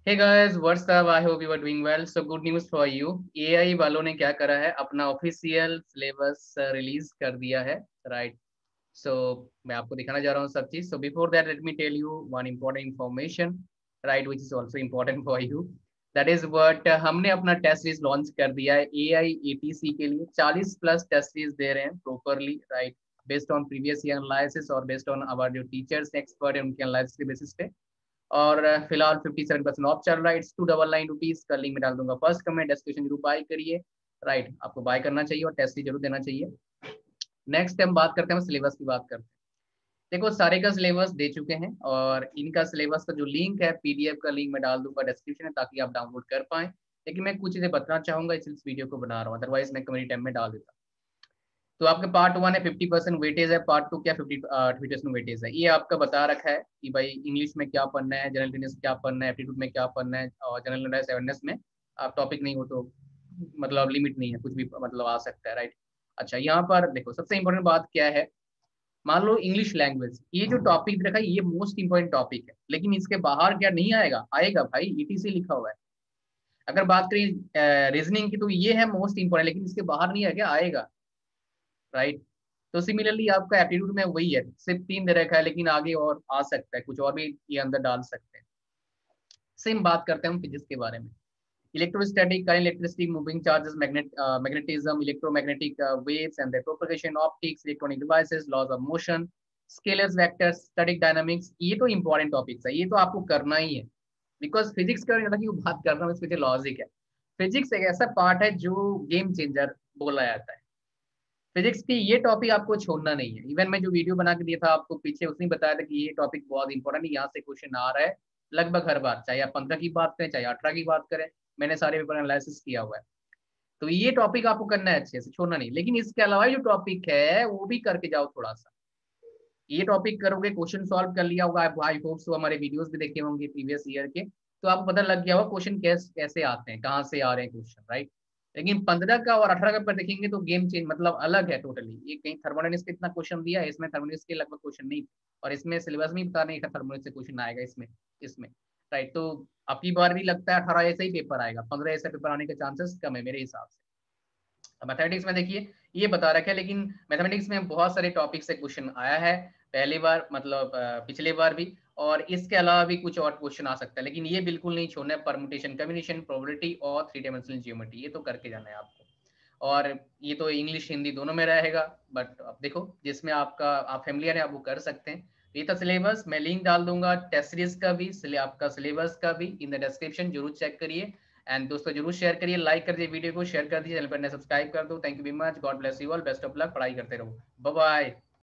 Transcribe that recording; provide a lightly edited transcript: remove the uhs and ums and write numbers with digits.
Hey guys, what's up? I hope you are doing well. So good news for you. AI वालों ने क्या करा है, अपना ऑफिशियल सिलेबस रिलीज कर दिया है, राइट? सो मैं आपको दिखाना जा रहा हूँ सब चीज. So before that let me tell you one important information, right, which is also important for you. That is what हमने अपना टेस्ट सीरीज लॉन्च कर दिया है AI ATC के लिए. 40 प्लस टेस्ट सीरीज दे रहे हैं properly, right, based on previous year analysis और बेस्ड ऑन आवर जो टीचर्स एक्सपर्ट है उनके एनालिसिस के बेसिस पे. और फिलहाल 57% ऑफ चल रहा है. इट्स 299 रुपीज का लिंक में डाल दूंगा फर्स्ट कमेंट डिस्क्रिप्शन. जरूर बाय करिए, राइट, आपको बाय करना चाहिए और टेस्ट जरूर देना चाहिए. नेक्स्ट हम बात करते हैं, सिलेबस की बात करते हैं. देखो सारे का सिलेबस दे चुके हैं और इनका सिलेबस का जो लिंक है PDF का लिंक मैं डाल दूंगा डिस्क्रिप्शन में ताकि आप डाउनलोड कर पाएं. लेकिन मैं कुछ चीजें बताना चाहूंगा इसलिए इस वीडियो को बना रहा हूँ, अदरवाइज मैं कमेंट टाइम में डाल देता. तो आपके पार्ट 1 है 50% वेटेज है, पार्ट 2 क्या 50% वेटेज है. ये आपका बता रखा है कि भाई इंग्लिश में क्या पढ़ना है, जनरल अवेयरनेस क्या पढ़ना है, एप्टीट्यूड में क्या पढ़ना है, और जनरल अवेयरनेस में आप टॉपिक नहीं हो तो मतलब लिमिट नहीं है, कुछ भी मतलब आ सकता है, राइट. अच्छा, यहाँ पर देखो सबसे इंपॉर्टेंट बात क्या है. मान लो इंग्लिश लैंग्वेज, ये जो टॉपिक रखा है ये मोस्ट इंपॉर्टेंट टॉपिक है, लेकिन इसके बाहर क्या नहीं आएगा? आएगा भाई, ETC लिखा हुआ है. अगर बात करें रीजनिंग की तो ये है मोस्ट इंपॉर्टेंट, लेकिन इसके बाहर नहीं आएगा, आएगा, राइट. तो सिमिलरली आपका एप्टीट्यूड में वही है, सिर्फ 3 दे रखा है, लेकिन आगे और आ सकता है, कुछ और भी ये अंदर डाल सकते हैं. सेम बात करते हैं हम फिजिक्स के बारे में. Electrostatic, current, electricity, moving charges, magnetism, electromagnetic waves and their propagation, optics, electronic devices, laws of motion, scalars, vectors, static dynamics. ये तो इंपॉर्टेंट टॉपिक्स है, ये तो आपको करना ही है. बिकॉज फिजिक्स का कि वो बात कर रहा हूँ, इसके लॉजिक है. फिजिक्स एक ऐसा पार्ट है जो गेम चेंजर बोला जाता है. फिजिक्स की ये टॉपिक आपको छोड़ना नहीं है. इवन मैं जो वीडियो बना के दिया था आपको पीछे, उसने बताया था कि ये टॉपिक बहुत इंपॉर्टेंट है, यहाँ से क्वेश्चन आ रहा है लगभग हर बार, चाहे आप 15 की बात करें चाहे 18 की बात करें. मैंने सारे पेपर एनालिसिस किया हुआ है. तो ये टॉपिक आपको करना है, अच्छे से छोड़ना नहीं. लेकिन इसके अलावा जो टॉपिक है वो भी करके जाओ थोड़ा सा. ये टॉपिक करोगे, क्वेश्चन सॉल्व कर लिया होगा, आई होप सो हमारे वीडियोस भी देखे होंगे प्रीवियस ईयर के, तो आपको पता लग गया होगा क्वेश्चन कैसे आते हैं, कहाँ से आ रहे हैं क्वेश्चन, राइट. लेकिन 15 का और 18 का पेपर देखेंगे तो गेम चेंज, मतलब अलग है टोटली. ये कहीं थर्मोडायनेमिक्स का इतना क्वेश्चन दिया है, इसमें थर्मोडायनेमिक्स के लगभग क्वेश्चन नहीं, और इसमें सिलेबस में बता नहीं था थर्मोडायनेमिक्स से क्वेश्चन आएगा इसमें इसमें राइट. तो आपकी बार भी लगता है 18 ऐसे ही पेपर आएगा, 15 ऐसे पेपर आने के चांसेस कम है मेरे हिसाब से. मैथमेटिक्स में देखिए ये बता रखा है, लेकिन मैथमेटिक्स में बहुत सारे टॉपिक से क्वेश्चन आया है पहली बार, मतलब पिछले बार भी, और इसके अलावा भी कुछ और क्वेश्चन आ सकता है. लेकिन ये बिल्कुल नहीं छोड़ना है, परमुटेशन, कम्बिनेशन, प्रोबेबिलिटी और 3 डायमेंशनल ज्योमेट्री, ये तो करके जाना है आपको. और ये तो इंग्लिश हिंदी दोनों में रहेगा, बट अब देखो जिसमें आपका आप फैमिलियर है आप वो कर सकते हैं. ये था सिलेबस, मैं लिंक डाल दूंगा टेस्ट सीरीज का भी, आपका सिलेबस का भी इन द डिस्क्रिप्शन. जरूर चेक करिए एंड दोस्तों जरूर शेयर करिए, लाइक कर दीजिए वीडियो को, शेयर कर दीजिए, चैनल पर सब्सक्राइब कर दो. Thank you very much, God bless you all, best of luck, पढ़ाई करते रहो, बाय बाय.